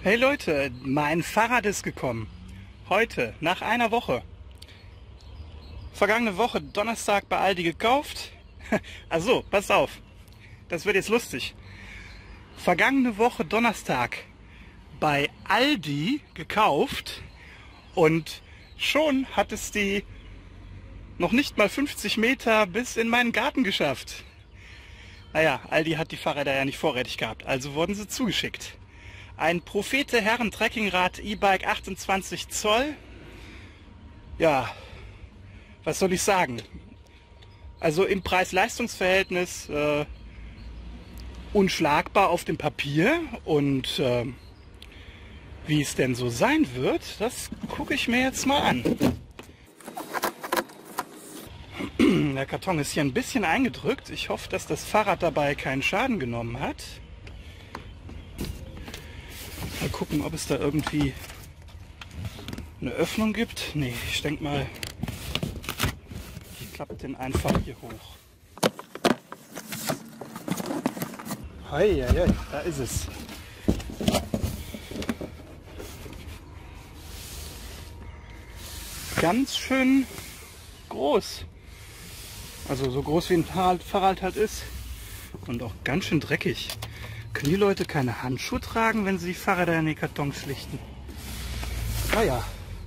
Hey Leute, mein Fahrrad ist gekommen. Heute, nach einer Woche. Vergangene Woche, Donnerstag bei Aldi gekauft. Also, pass auf. Das wird jetzt lustig. Vergangene Woche, Donnerstag bei Aldi gekauft. Und schon hat es die noch nicht mal 50 Meter bis in meinen Garten geschafft. Naja, Aldi hat die Fahrräder ja nicht vorrätig gehabt, also wurden sie zugeschickt. Ein Profete Herren Trekkingrad E-Bike 28 Zoll. Ja, was soll ich sagen? Also im Preis-Leistungs-Verhältnis unschlagbar auf dem Papier. Und wie es denn so sein wird, das gucke ich mir jetzt mal an. Der Karton ist hier ein bisschen eingedrückt. Ich hoffe, dass das Fahrrad dabei keinen Schaden genommen hat. Mal gucken, ob es da irgendwie eine Öffnung gibt. Nee, ich denke mal, ich klappe den einfach hier hoch. Hei, da ist es. Ganz schön groß. Also so groß wie ein Fahrrad halt ist. Und auch ganz schön dreckig. Können die Leute keine Handschuhe tragen, wenn sie die Fahrräder in die Kartons schlichten? Naja,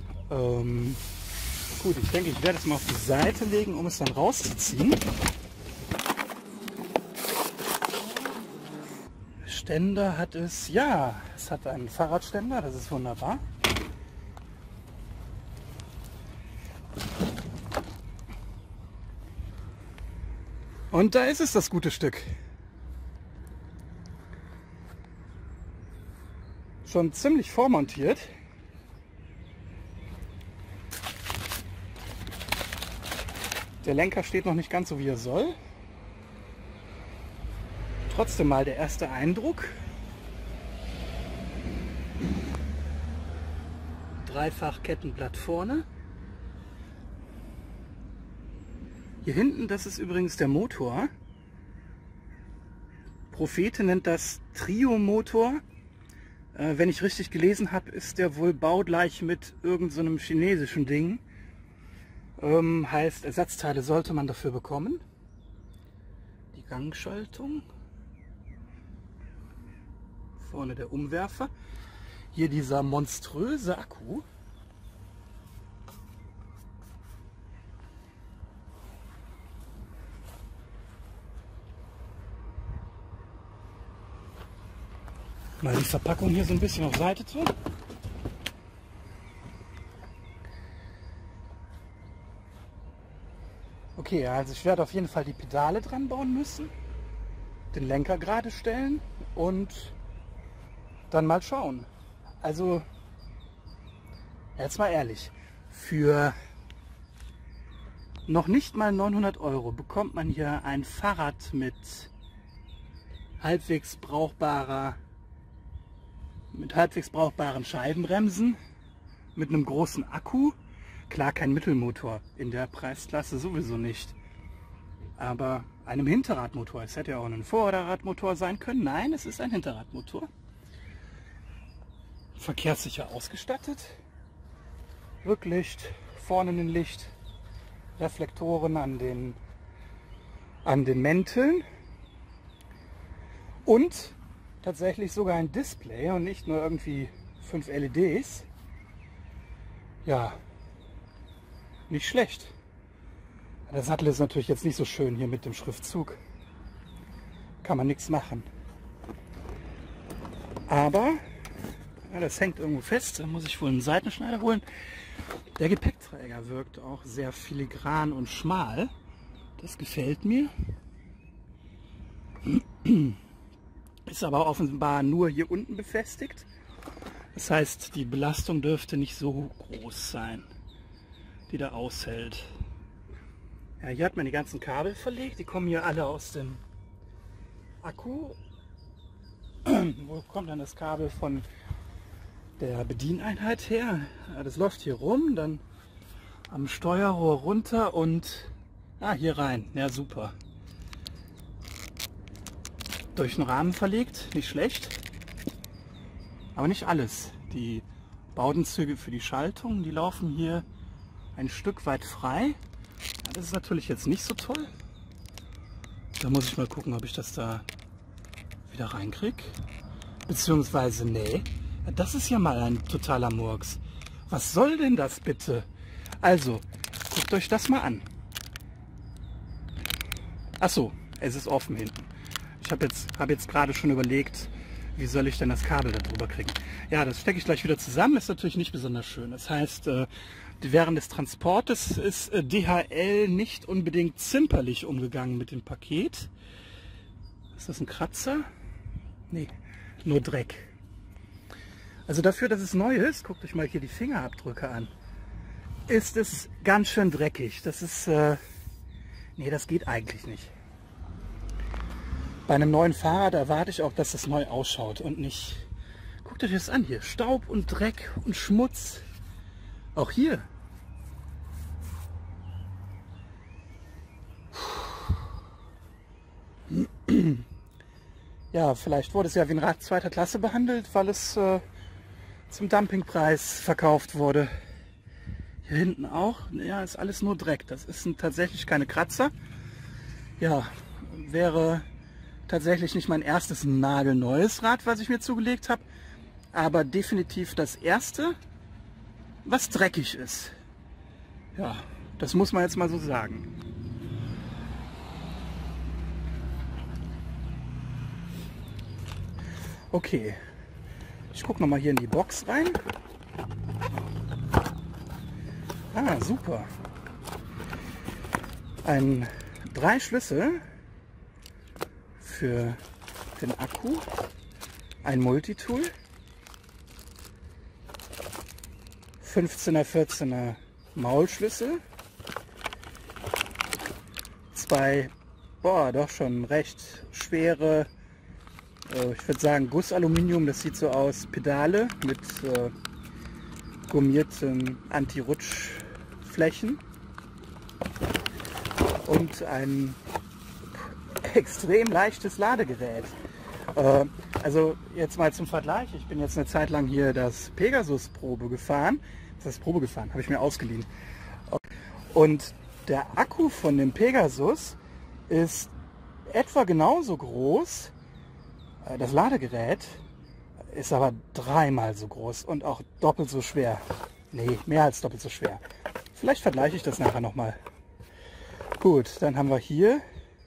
gut, ich denke, ich werde es mal auf die Seite legen, um es dann rauszuziehen. Ständer hat es, ja, es hat einen Fahrradständer, das ist wunderbar. Und da ist es, das gute Stück. Schon ziemlich vormontiert. Der Lenker steht noch nicht ganz so, wie er soll. Trotzdem mal der erste Eindruck. Dreifach Kettenblatt vorne. Hier hinten, das ist übrigens der Motor. Profete nennt das Trio-Motor. Wenn ich richtig gelesen habe, ist der wohl baugleich mit irgendeinem chinesischen Ding. Heißt, Ersatzteile sollte man dafür bekommen. Die Gangschaltung. Vorne der Umwerfer. Hier dieser monströse Akku. Mal die Verpackung hier so ein bisschen auf Seite tun. Okay, also ich werde auf jeden Fall die Pedale dran bauen müssen, den Lenker gerade stellen und dann mal schauen. Also, jetzt mal ehrlich, für noch nicht mal 900 € bekommt man hier ein Fahrrad mit halbwegs brauchbaren Scheibenbremsen, mit einem großen Akku. Klar, kein Mittelmotor, in der Preisklasse sowieso nicht. Aber einem Hinterradmotor. Es hätte ja auch ein Vorderradmotor sein können. Nein, es ist ein Hinterradmotor. Verkehrssicher ausgestattet. Rücklicht, vorne ein Licht, Reflektoren an den Mänteln. Und tatsächlich sogar ein Display und nicht nur irgendwie 5 LEDs. Ja, nicht schlecht. Der Sattel ist natürlich jetzt nicht so schön hier mit dem Schriftzug. Kann man nichts machen. Aber ja, das hängt irgendwo fest. Da muss ich wohl einen Seitenschneider holen. Der Gepäckträger wirkt auch sehr filigran und schmal. Das gefällt mir. Ist aber offenbar nur hier unten befestigt. Das heißt, die Belastung dürfte nicht so groß sein, die da aushält. Ja, hier hat man die ganzen Kabel verlegt. Die kommen hier alle aus dem Akku. Wo kommt dann das Kabel von der Bedieneinheit her? Ja, das läuft hier rum, dann am Steuerrohr runter und hier rein. Ja, super. Durch den Rahmen verlegt, nicht schlecht. Aber nicht alles. Die Bowdenzüge für die Schaltung, die laufen hier ein Stück weit frei. Ja, das ist natürlich jetzt nicht so toll. Da muss ich mal gucken, ob ich das da wieder reinkriege. Beziehungsweise, nee. Ja, das ist ja mal ein totaler Murks. Was soll denn das bitte? Also, guckt euch das mal an. Achso, es ist offen hinten. Ich habe jetzt gerade schon überlegt, wie soll ich denn das Kabel da drüber kriegen. Ja, das stecke ich gleich wieder zusammen. Ist natürlich nicht besonders schön. Das heißt, während des Transportes ist DHL nicht unbedingt zimperlich umgegangen mit dem Paket. Ist das ein Kratzer? Nee, nur Dreck. Also dafür, dass es neu ist, guckt euch mal hier die Fingerabdrücke an, ist es ganz schön dreckig. Das ist, nee, das geht eigentlich nicht. Bei einem neuen Fahrrad erwarte ich auch, dass das neu ausschaut und nicht... Guckt euch das an hier, Staub und Dreck und Schmutz. Auch hier. Ja, vielleicht wurde es ja wie ein Rad zweiter Klasse behandelt, weil es zum Dumpingpreis verkauft wurde. Hier hinten auch. Ja, ist alles nur Dreck. Das sind tatsächlich keine Kratzer. Ja, wäre tatsächlich nicht mein erstes nagelneues Rad, was ich mir zugelegt habe. Aber definitiv das erste, was dreckig ist. Ja, das muss man jetzt mal so sagen. Okay, ich gucke nochmal hier in die Box rein. Ah, super. 3 Schlüssel für den Akku, ein Multitool, 15er, 14er Maulschlüssel, 2, doch schon recht schwere, ich würde sagen Gussaluminium, das sieht so aus, Pedale mit gummierten Anti-Rutsch-Flächen und ein extrem leichtes Ladegerät. Also jetzt mal zum Vergleich, ich bin jetzt eine Zeit lang hier das Pegasus Probe gefahren. Das heißt Probe gefahren, habe ich mir ausgeliehen. Und der Akku von dem Pegasus ist etwa genauso groß. Das Ladegerät ist aber 3-mal so groß und auch doppelt so schwer. Nee, mehr als doppelt so schwer. Vielleicht vergleiche ich das nachher nochmal. Gut, dann haben wir hier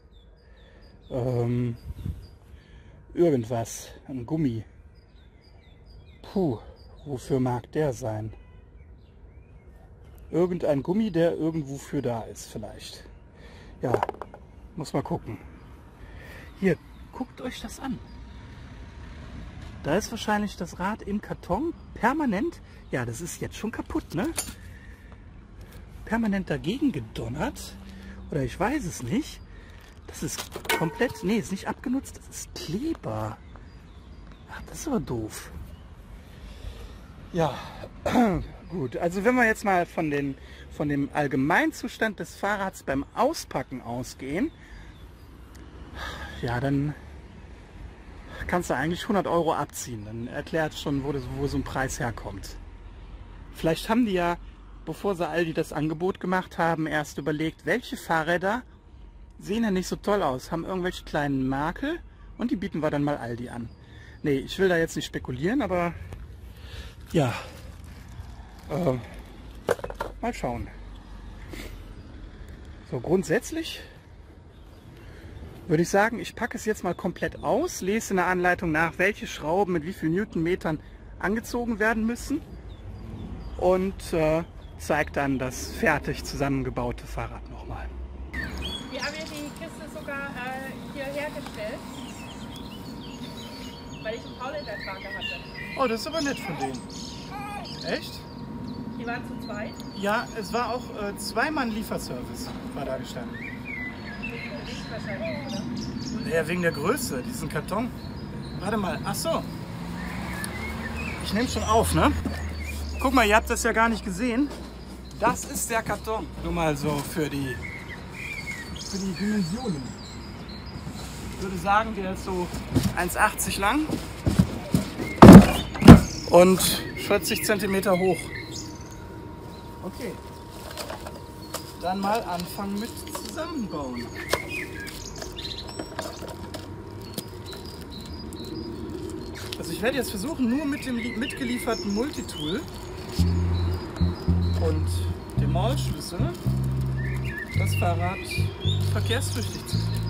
irgendwas, ein Gummi. Puh, wofür mag der sein? Irgendein Gummi, der irgendwo für da ist vielleicht. Ja, muss mal gucken. Hier, guckt euch das an. Da ist wahrscheinlich das Rad im Karton permanent, ja, das ist jetzt schon kaputt, ne? Permanent dagegen gedonnert. Oder ich weiß es nicht. Das ist komplett, nee, ist nicht abgenutzt, das ist Kleber. Ach, das ist aber doof. Ja, gut. Also wenn wir jetzt mal von dem Allgemeinzustand des Fahrrads beim Auspacken ausgehen, ja, dann kannst du eigentlich 100 € abziehen. Dann erklärt schon, wo so ein Preis herkommt. Vielleicht haben die ja, bevor sie Aldi das Angebot gemacht haben, erst überlegt, welche Fahrräder sehen ja nicht so toll aus, haben irgendwelche kleinen Makel und die bieten wir dann mal Aldi an. Nee, ich will da jetzt nicht spekulieren, aber ja, mal schauen. So, grundsätzlich würde ich sagen, ich packe es jetzt mal komplett aus, lese in der Anleitung nach, welche Schrauben mit wie viel Newtonmetern angezogen werden müssen und zeige dann das fertig zusammengebaute Fahrrad nochmal. Wir haben ja die Kiste sogar hier hergestellt, weil ich einen Paul in der Trage hatte. Oh, das ist aber nett von denen. Echt? Die waren zu zweit. Ja, es war auch 2-Mann-Lieferservice, war da gestanden. Nicht wahrscheinlich, oder? Ja, wegen der Größe, diesen Karton. Warte mal, ach so. Ich nehme schon auf, ne? Guck mal, ihr habt das ja gar nicht gesehen. Das ist der Karton. Nur mal so für die Dimensionen. Ich würde sagen, der ist so 1,80 lang. und 40 cm hoch. Okay, dann mal anfangen mit Zusammenbauen. Also ich werde jetzt versuchen, nur mit dem mitgelieferten Multitool und dem Maulschlüssel das Fahrrad verkehrstüchtig zu kriegen.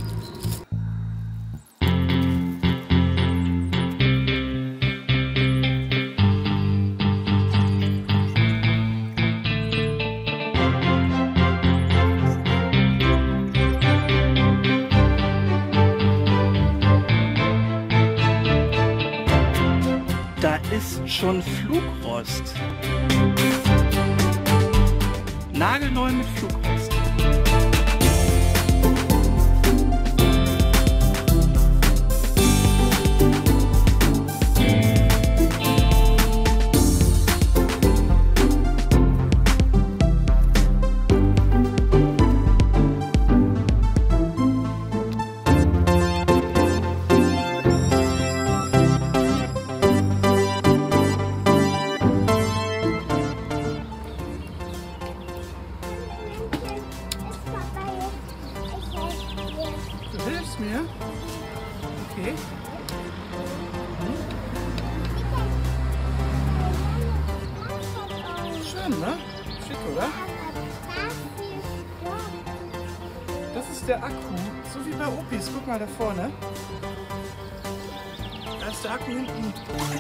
Da ist schon Flugrost. Nagelneu mit Flugrost. Du hilfst mir? Okay. Schön, ne? Schick, oder? Das ist der Akku, so wie bei Opis. Guck mal da vorne. Da ist der Akku hinten.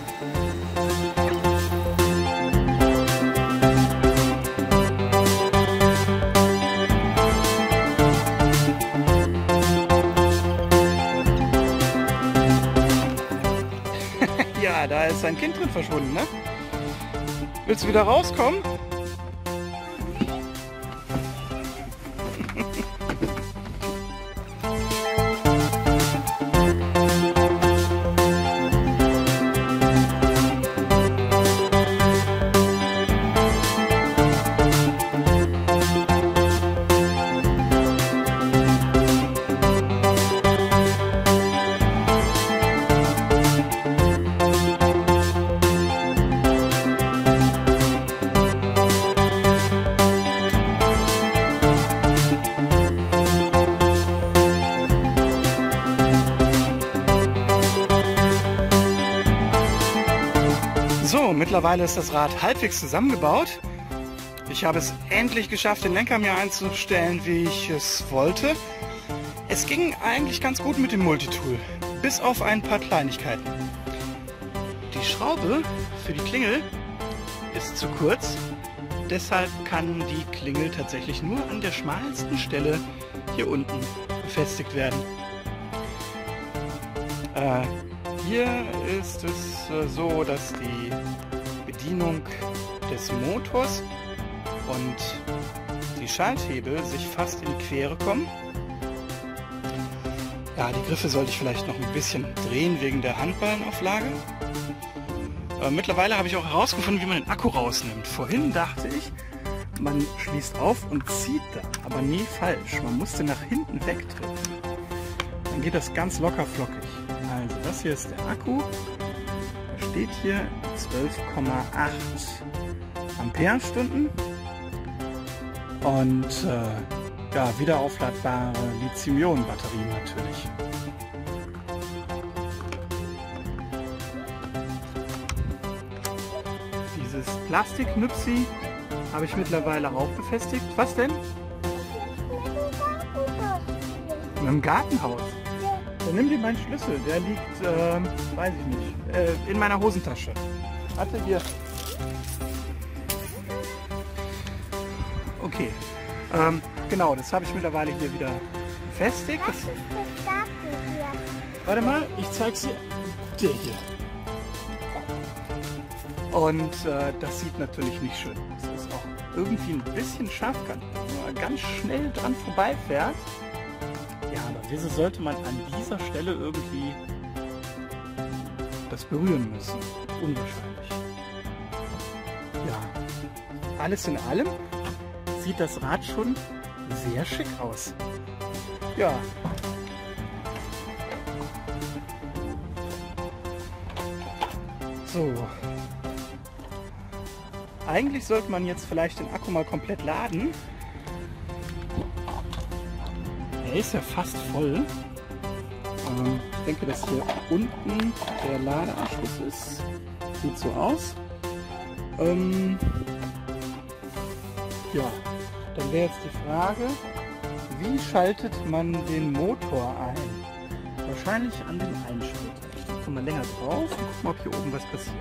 Ja, da ist ein Kind drin verschwunden, ne? Willst du wieder rauskommen? So, mittlerweile ist das Rad halbwegs zusammengebaut. Ich habe es endlich geschafft, den Lenker mir einzustellen, wie ich es wollte. Es ging eigentlich ganz gut mit dem Multitool, bis auf ein paar Kleinigkeiten. Die Schraube für die Klingel ist zu kurz, deshalb kann die Klingel tatsächlich nur an der schmalsten Stelle hier unten befestigt werden. Hier ist es so, dass die Bedienung des Motors und die Schalthebel sich fast in die Quere kommen. Ja, die Griffe sollte ich vielleicht noch ein bisschen drehen wegen der Handballenauflage. Mittlerweile habe ich auch herausgefunden, wie man den Akku rausnimmt. Vorhin dachte ich, man schließt auf und zieht da, aber nee, falsch. Man muss den nach hinten wegdrücken. Dann geht das ganz locker flockig. Also das hier ist der Akku, da steht hier 12,8 Ampere-Stunden und ja, wiederaufladbare Lithium-Ionen-Batterien natürlich. Dieses Plastiknüpsi habe ich mittlerweile auch befestigt. Was denn? Mit dem Gartenhaus. Dann nimm dir meinen Schlüssel, der liegt, weiß ich nicht, in meiner Hosentasche. Warte, hier. Okay, genau, das habe ich mittlerweile hier wieder befestigt. Was ist das Garten hier? Warte mal, ich zeig's dir. Der hier. Und das sieht natürlich nicht schön aus. Das ist auch irgendwie ein bisschen scharfkantig, wenn man ganz schnell dran vorbeifährt. Ja, aber wieso sollte man an dieser Stelle irgendwie das berühren müssen? Unwahrscheinlich. Ja, alles in allem sieht das Rad schon sehr schick aus. Ja. So, Eigentlich sollte man jetzt vielleicht den Akku mal komplett laden. Er ist ja fast voll. Ich denke, dass hier unten der Ladeanschluss ist. Sieht so aus. Ja, dann wäre jetzt die Frage, wie schaltet man den Motor ein? Wahrscheinlich an den Einschalter. Ich drücke mal länger drauf und guck mal, ob hier oben was passiert.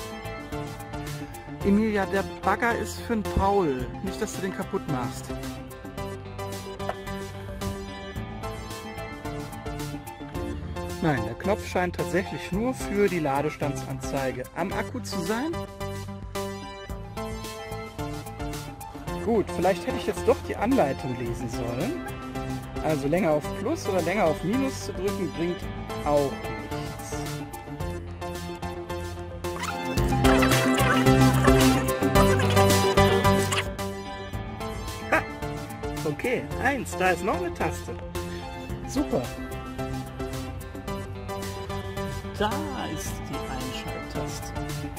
Emilia, der Bagger ist für den Paul. Nicht, dass du den kaputt machst. Nein, der Knopf scheint tatsächlich nur für die Ladestandsanzeige am Akku zu sein. Gut, vielleicht hätte ich jetzt doch die Anleitung lesen sollen. Also länger auf Plus oder länger auf Minus zu drücken bringt auch nichts. Ha! Okay, 1, da ist noch eine Taste. Super. Da ist die Einschalttaste.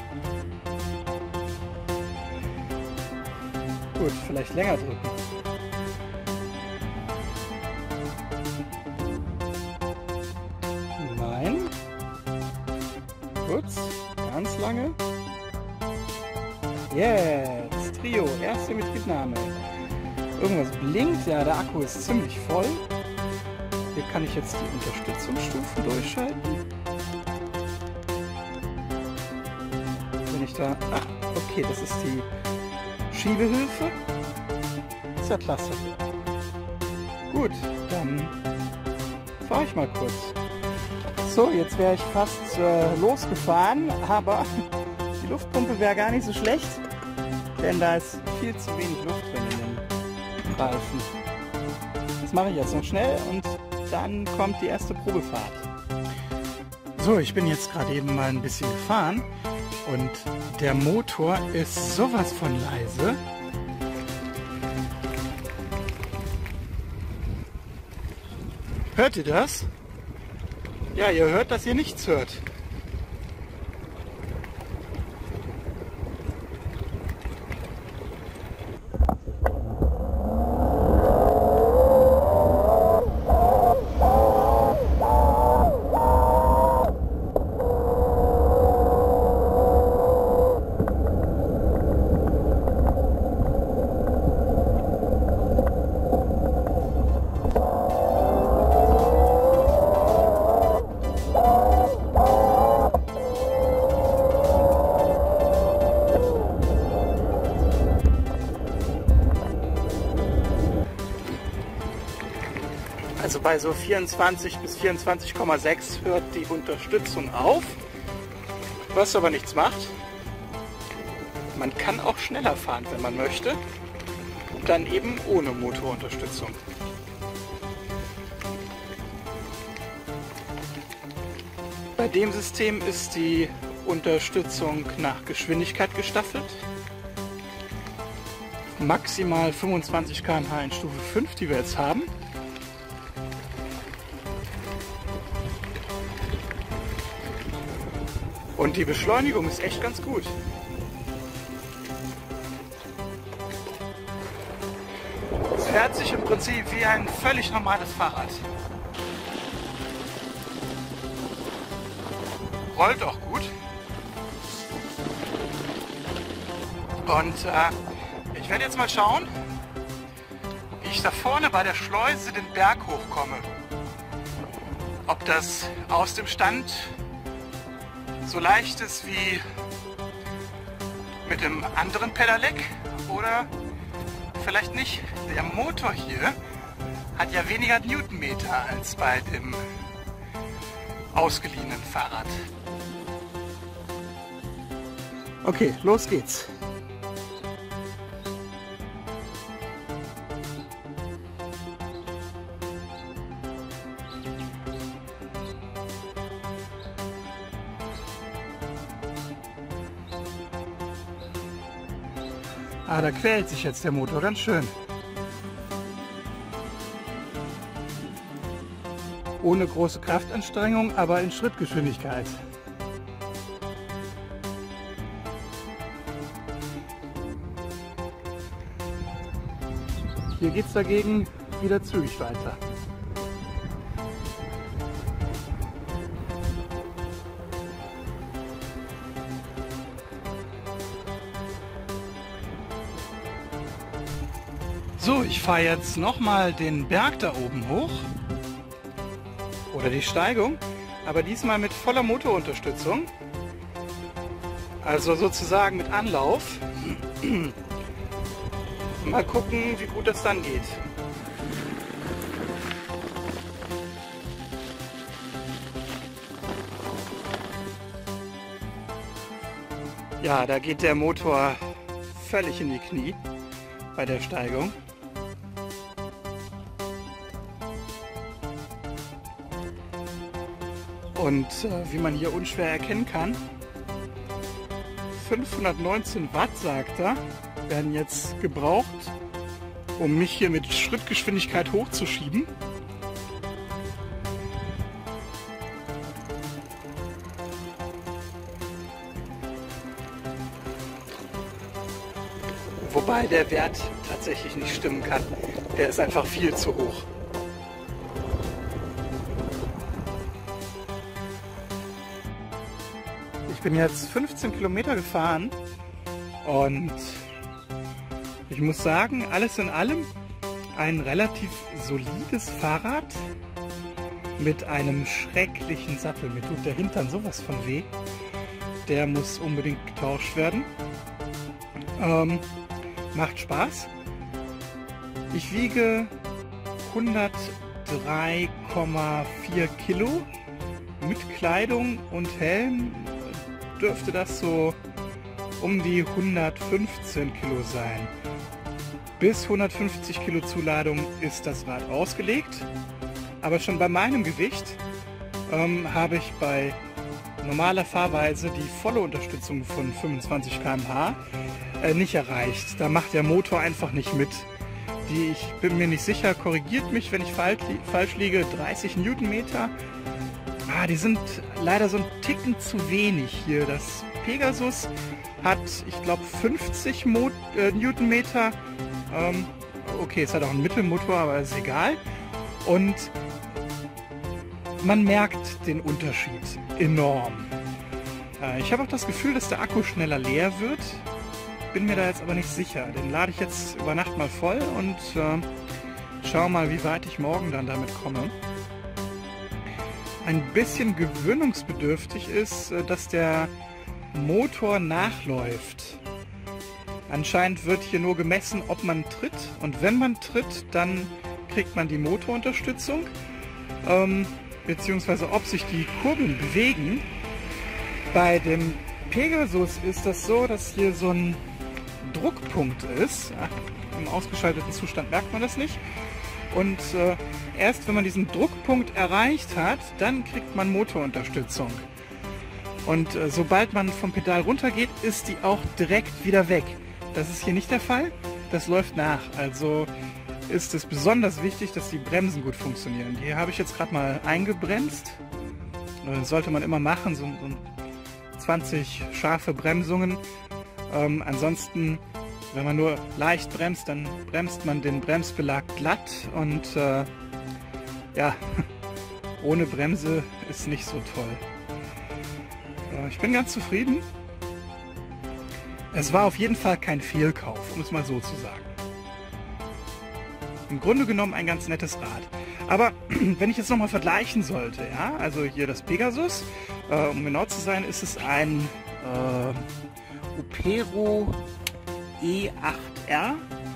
Gut, vielleicht länger drücken. Nein. Kurz, ganz lange. Jetzt, Trio, erste Betriebnahme. Irgendwas blinkt, ja, der Akku ist ziemlich voll. Hier kann ich jetzt die Unterstützungsstufen durchschalten. Wenn ich da... Ach, okay, das ist die Schiebehilfe. Ist ja klasse. Gut, dann fahre ich mal kurz. So, jetzt wäre ich fast losgefahren, aber die Luftpumpe wäre gar nicht so schlecht, denn da ist viel zu wenig Luft drin in den Reifen. Das mache ich jetzt noch schnell und dann kommt die erste Probefahrt. So, ich bin jetzt gerade eben mal ein bisschen gefahren und der Motor ist sowas von leise. Hört ihr das? Ja, ihr hört, dass ihr nichts hört. Also bei so 24 bis 24,6 hört die Unterstützung auf, was aber nichts macht. Man kann auch schneller fahren, wenn man möchte, dann eben ohne Motorunterstützung. Bei dem System ist die Unterstützung nach Geschwindigkeit gestaffelt. Maximal 25 km/h in Stufe 5, die wir jetzt haben. Und die Beschleunigung ist echt ganz gut. Es fährt sich im Prinzip wie ein völlig normales Fahrrad. Rollt auch gut. Und ich werde jetzt mal schauen, wie ich da vorne bei der Schleuse den Berg hochkomme. Ob das aus dem Stand so leicht ist wie mit dem anderen Pedelec oder vielleicht nicht. Der Motor hier hat ja weniger Newtonmeter als bei dem ausgeliehenen Fahrrad. Okay, los geht's. Ah, da quält sich jetzt der Motor ganz schön. Ohne große Kraftanstrengung, aber in Schrittgeschwindigkeit. Hier geht es dagegen wieder zügig weiter. So, ich fahre jetzt nochmal den Berg da oben hoch. Oder die Steigung. Aber diesmal mit voller Motorunterstützung. Also sozusagen mit Anlauf. Mal gucken, wie gut das dann geht. Ja, da geht der Motor völlig in die Knie bei der Steigung. Und wie man hier unschwer erkennen kann, 519 Watt, sagt er, werden jetzt gebraucht, um mich hier mit Schrittgeschwindigkeit hochzuschieben. Wobei der Wert tatsächlich nicht stimmen kann. Der ist einfach viel zu hoch. Ich bin jetzt 15 Kilometer gefahren und ich muss sagen, alles in allem ein relativ solides Fahrrad mit einem schrecklichen Sattel. Mir tut der Hintern sowas von weh. Der muss unbedingt getauscht werden. Macht Spaß. Ich wiege 103,4 Kilo. Mit Kleidung und Helm dürfte das so um die 115 Kilo sein. Bis 150 Kilo Zuladung ist das Rad ausgelegt. Aber schon bei meinem Gewicht habe ich bei normaler Fahrweise die volle Unterstützung von 25 km/h nicht erreicht. Da macht der Motor einfach nicht mit. Ich bin mir nicht sicher, korrigiert mich, wenn ich falsch liege, 30 Newtonmeter. Die sind leider so ein Ticken zu wenig hier. Das Pegasus hat, ich glaube, 50 Newtonmeter. Okay, es hat auch einen Mittelmotor, aber ist egal. Und man merkt den Unterschied enorm. Ich habe auch das Gefühl, dass der Akku schneller leer wird. Bin mir da jetzt aber nicht sicher. Den lade ich jetzt über Nacht mal voll und schau mal, wie weit ich morgen dann damit komme. Ein bisschen gewöhnungsbedürftig ist, dass der Motor nachläuft. Anscheinend wird hier nur gemessen, ob man tritt, und wenn man tritt, dann kriegt man die Motorunterstützung, beziehungsweise ob sich die Kurbeln bewegen. Bei dem Pegasus ist das so, dass hier so ein Druckpunkt ist. Im ausgeschalteten Zustand merkt man das nicht. Und erst wenn man diesen Druckpunkt erreicht hat, dann kriegt man Motorunterstützung. Und sobald man vom Pedal runter geht, ist die auch direkt wieder weg. Das ist hier nicht der Fall. Das läuft nach. Also ist es besonders wichtig, dass die Bremsen gut funktionieren. Die habe ich jetzt gerade mal eingebremst. Sollte man immer machen, so 20 scharfe Bremsungen. Ansonsten, wenn man nur leicht bremst, dann bremst man den Bremsbelag glatt und ja, ohne Bremse ist nicht so toll. Ich bin ganz zufrieden. Es war auf jeden Fall kein Fehlkauf, um es mal so zu sagen. Im Grunde genommen ein ganz nettes Rad. Aber wenn ich jetzt nochmal vergleichen sollte, ja, also hier das Pegasus, um genau zu sein, ist es ein Upero E8R.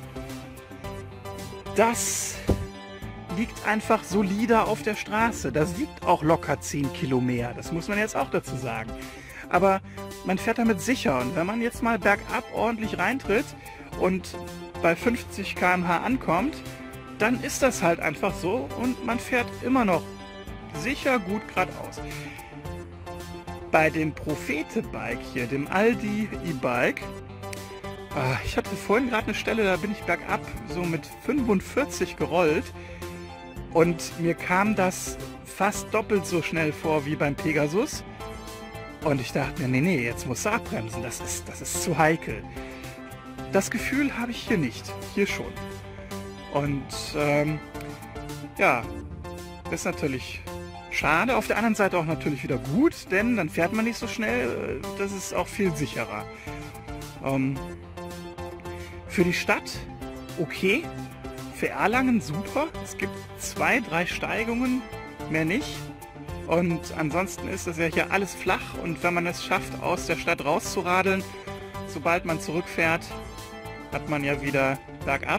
Das liegt einfach solider auf der Straße. Das wiegt auch locker 10 Kilo mehr. Das muss man jetzt auch dazu sagen. Aber man fährt damit sicher. Und wenn man jetzt mal bergab ordentlich reintritt und bei 50 km/h ankommt, dann ist das halt einfach so und man fährt immer noch sicher gut geradeaus. Bei dem Prophete-Bike hier, dem Aldi E-Bike, ich hatte vorhin gerade eine Stelle, da bin ich bergab so mit 45 gerollt und mir kam das fast doppelt so schnell vor wie beim Pegasus. Und ich dachte mir, nee, jetzt musst du abbremsen, das ist zu heikel. Das Gefühl habe ich hier nicht, hier schon. Und ja, das ist natürlich schade. Auf der anderen Seite auch natürlich wieder gut, denn dann fährt man nicht so schnell. Das ist auch viel sicherer. Für die Stadt okay. Für Erlangen super. Es gibt 2, 3 Steigungen, mehr nicht. Und ansonsten ist das ja hier alles flach. Und wenn man es schafft, aus der Stadt rauszuradeln, sobald man zurückfährt, hat man ja wieder bergab.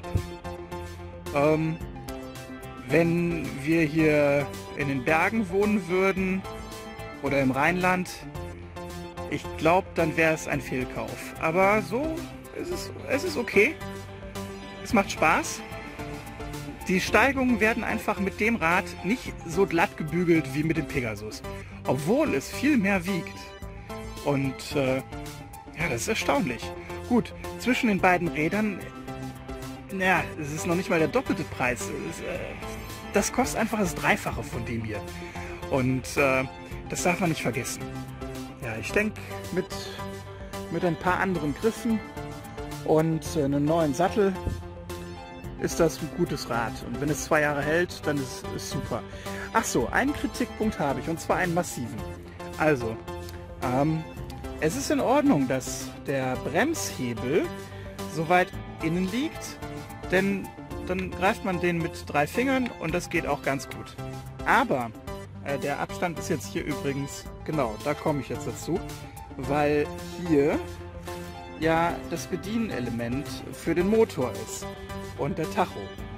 Wenn wir hier in den Bergen wohnen würden oder im Rheinland, ich glaube, dann wäre es ein Fehlkauf. Aber so ist es ist okay. Es macht Spaß. Die Steigungen werden einfach mit dem Rad nicht so glatt gebügelt wie mit dem Pegasus, obwohl es viel mehr wiegt. Und ja, das ist erstaunlich. Gut, zwischen den beiden Rädern, naja, es ist noch nicht mal der doppelte Preis. Das kostet einfach das Dreifache von dem hier. Und das darf man nicht vergessen. Ja, ich denke, mit ein paar anderen Griffen und einem neuen Sattel ist das ein gutes Rad. Und wenn es 2 Jahre hält, dann ist es super. Ach so, einen Kritikpunkt habe ich, und zwar einen massiven. Also, es ist in Ordnung, dass der Bremshebel so weit innen liegt, denn dann greift man den mit 3 Fingern und das geht auch ganz gut. Aber der Abstand ist jetzt hier übrigens, genau, da komme ich jetzt dazu, weil hier ja das Bedienelement für den Motor ist und der Tacho.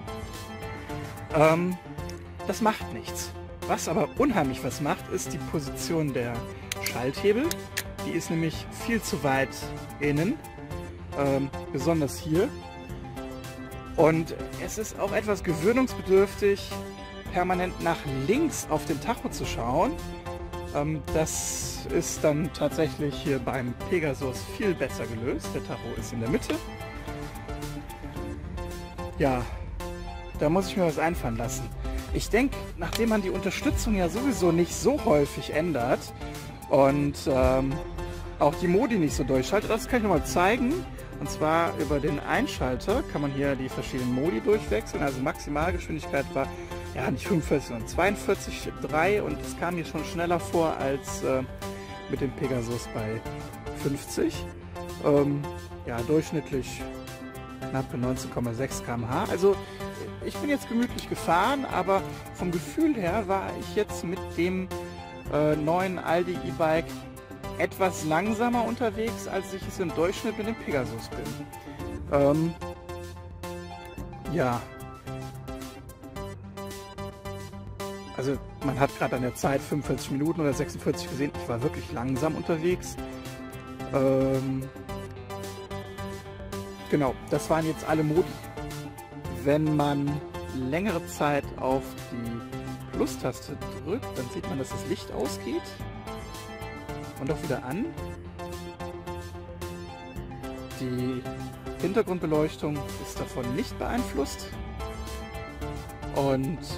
Das macht nichts. Was aber unheimlich was macht, ist die Position der Schalthebel. Die ist nämlich viel zu weit innen, besonders hier. Und es ist auch etwas gewöhnungsbedürftig, permanent nach links auf den Tacho zu schauen. Das ist dann tatsächlich hier beim Pegasus viel besser gelöst. Der Tacho ist in der Mitte. Ja, da muss ich mir was einfallen lassen. Ich denke, nachdem man die Unterstützung ja sowieso nicht so häufig ändert und auch die Modi nicht so durchschaltet, das kann ich nochmal zeigen. Und zwar über den Einschalter kann man hier die verschiedenen Modi durchwechseln. Also Maximalgeschwindigkeit war ja nicht 45, sondern 42,3 und es kam mir schon schneller vor als mit dem Pegasus bei 50. Ja, durchschnittlich knappe 19,6 km/h. Also ich bin jetzt gemütlich gefahren, aber vom Gefühl her war ich jetzt mit dem neuen Aldi E-Bike etwas langsamer unterwegs, als ich es im Durchschnitt mit dem Pegasus bin. Ja. Also man hat gerade an der Zeit 45 Minuten oder 46 gesehen. Ich war wirklich langsam unterwegs. Genau, das waren jetzt alle Modi. Wenn man längere Zeit auf die Plus-Taste drückt, dann sieht man, dass das Licht ausgeht. Und auch wieder an. Die Hintergrundbeleuchtung ist davon nicht beeinflusst. Und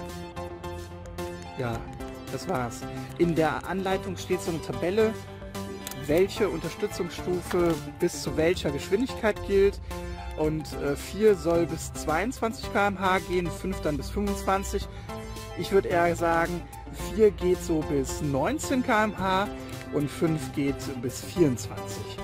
ja, das war's. In der Anleitung steht so eine Tabelle, welche Unterstützungsstufe bis zu welcher Geschwindigkeit gilt. Und 4 soll bis 22 km/h gehen, 5 dann bis 25. Ich würde eher sagen, 4 geht so bis 19 km/h. Und 5 geht bis 24.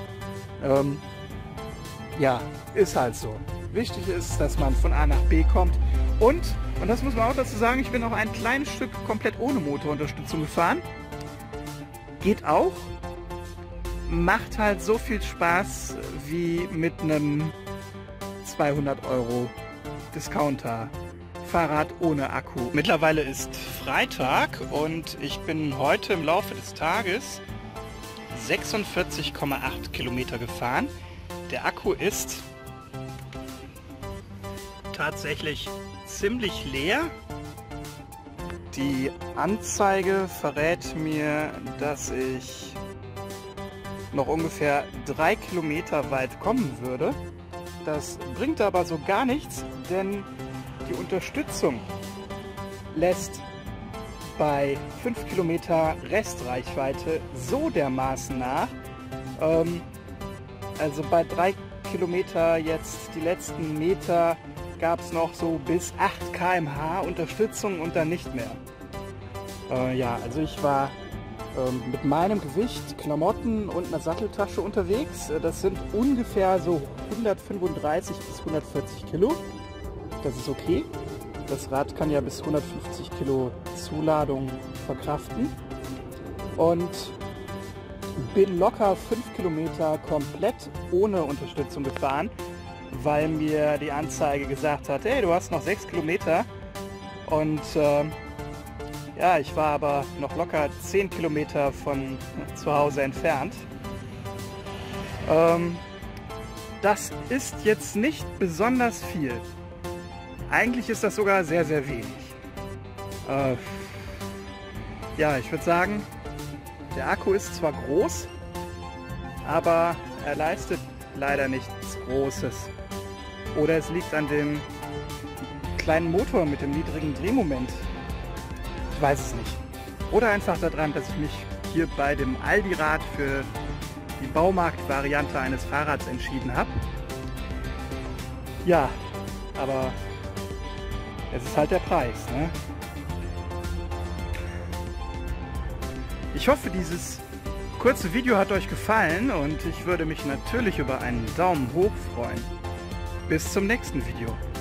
Ja, ist halt so. Wichtig ist, dass man von A nach B kommt. Und das muss man auch dazu sagen, ich bin auch ein kleines Stück komplett ohne Motorunterstützung gefahren. Geht auch. Macht halt so viel Spaß wie mit einem 200 € Discounter. Fahrrad ohne Akku. Mittlerweile ist Freitag und ich bin heute im Laufe des Tages 46,8 Kilometer gefahren. Der Akku ist tatsächlich ziemlich leer. Die Anzeige verrät mir, dass ich noch ungefähr 3 Kilometer weit kommen würde. Das bringt aber so gar nichts, denn die Unterstützung lässt bei 5 Kilometer Restreichweite so dermaßen nach. Also bei 3 Kilometer jetzt die letzten Meter gab es noch so bis 8 km/h Unterstützung und dann nicht mehr. Ja, also ich war mit meinem Gewicht, Klamotten und einer Satteltasche unterwegs. Das sind ungefähr so 135 bis 140 Kilo. Das ist okay. Das Rad kann ja bis 150 Kilo Zuladung verkraften. Und bin locker 5 Kilometer komplett ohne Unterstützung gefahren, weil mir die Anzeige gesagt hat, hey, du hast noch 6 Kilometer. Und ja, ich war aber noch locker 10 Kilometer von zu Hause entfernt. Das ist jetzt nicht besonders viel. Eigentlich ist das sogar sehr, sehr wenig. Ja, ich würde sagen, der Akku ist zwar groß, aber er leistet leider nichts Großes. Oder es liegt an dem kleinen Motor mit dem niedrigen Drehmoment. Ich weiß es nicht. Oder einfach daran, dass ich mich hier bei dem Aldi-Rad für die Baumarkt-Variante eines Fahrrads entschieden habe. Ja, aber es ist halt der Preis, ne? Ich hoffe, dieses kurze Video hat euch gefallen und ich würde mich natürlich über einen Daumen hoch freuen. Bis zum nächsten Video.